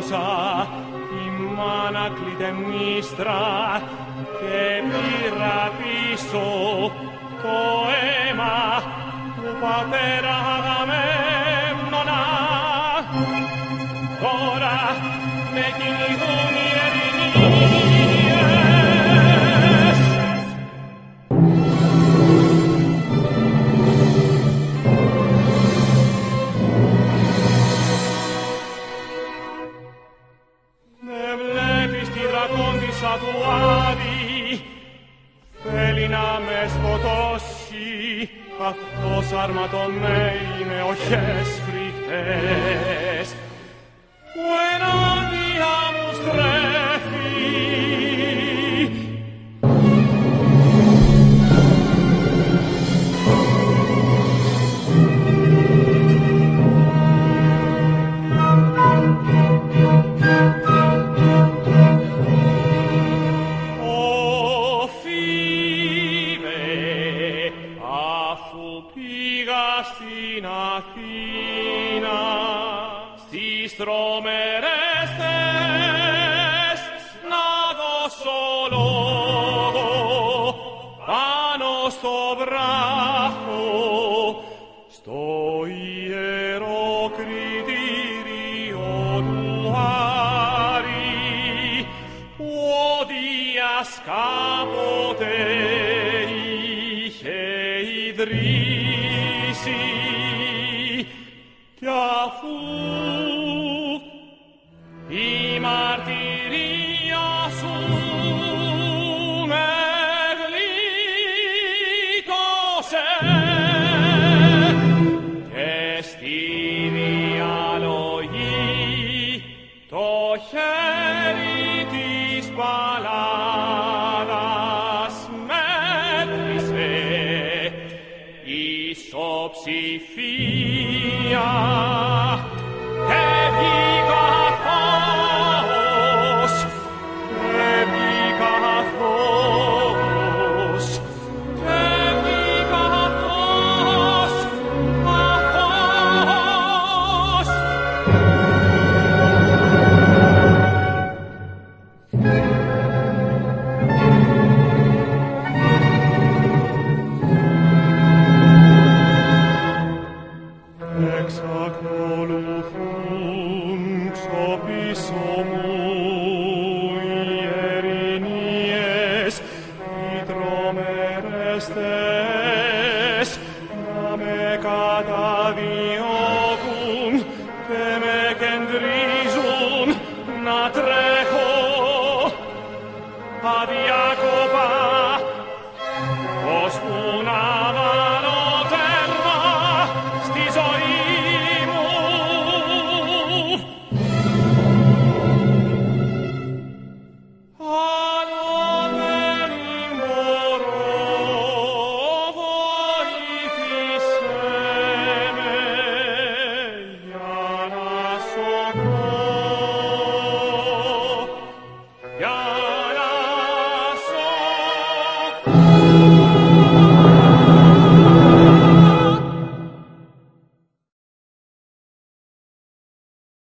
έδωσα τη μάνα κλητεμνίστρα και πήρα πίσω το αίμα του πατέρα Αγαμέμνονα. Τώρα με κυνηγούν οι ερηνίες. Με βλέπεις τη δρακόντισσα του Άδη, θέλει να με σκοτώσει, καθώς αρματωμένοι με οχές φρικτές που ενάντια μου στρέφει. Ω φίβε, αφού πήγα στην Αθήνα, στις τρομερές θες να δώσω λόγο πάνω στο βράχο, στο ιερό κριτήριο του Άρη, που ο Δίας κάποτε